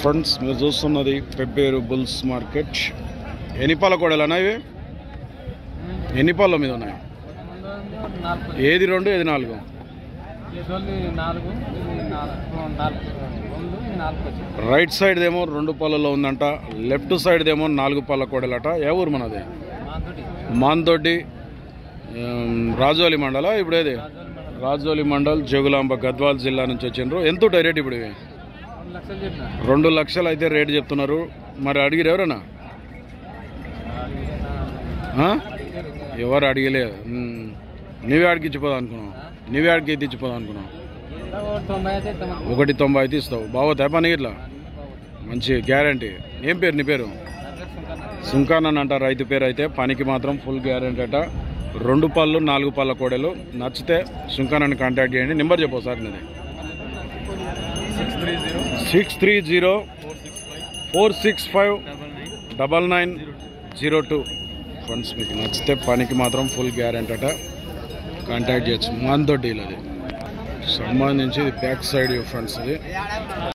Friends మీరు చూస్తున్నది Pebbair bulls market. ఎన్ని పాల కోడలన్నా ఇవి? ఎన్ని పాల మీద ఉన్నాయి? ఏది 2 ఏది 4? రైట్ సైడ్ ఏమో 2 పాలలో ఉందంట, లెఫ్ట్ సైడ్ ఏమో 4 పాల కోడలట. ఏ ఊరు మనది? మాందొడ్డి రాజోలి మండల. ఇప్పుడు ఏది? రాజోలి మండల్, జోగులాంబ, గద్వాల్ జిల్లా నుంచి వచ్చిండ్రు. ఎంత ఉంటాయి రేట్ ఇప్పుడు ఇవి? 2 లక్షలు అయితే రేటు చెప్తున్నారు. మరి అడిగిరు ఎవరన్నా? ఎవరు అడిగలేదు. నీవే అడిగి ఇచ్చిపోదా అనుకున్నావు? నీవే అడిగి ఇచ్చిపోదా అనుకున్నావు? 1.90 అయితే ఇస్తావు. బాగోతాయి పని ఇట్లా? మంచి గ్యారంటీ. ఏం పేరు నీ పేరు? సుంకాన్ అని అంటారు రైతు పేరు. అయితే పనికి మాత్రం ఫుల్ గ్యారంటీ అట. 2 పళ్ళు 4 పళ్ళ కోడలు. నచ్చితే సుంకాన్ అని కాంటాక్ట్ చేయండి. నెంబర్ చెప్పు సార్ నాది. 630-465-9902. ఫ్రెండ్స్ మీకు నచ్చితే పనికి మాత్రం ఫుల్ గ్యారంటీ అట. కాంటాక్ట్ చేయొచ్చు. మాందొడ్డిలో అది సంబంధించి బ్యాక్ సైడ్ ఫ్రెండ్స్ ఇది.